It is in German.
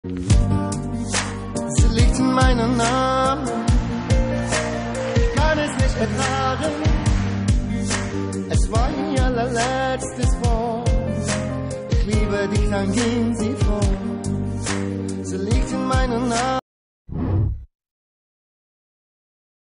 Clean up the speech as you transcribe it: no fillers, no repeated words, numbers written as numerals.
Sie liegt in meinem Namen, ich kann es nicht ertragen. Es war ihr allerletztes Wort. Ich liebe dich, dann ging sie fort. Sie liegt in meinem Namen.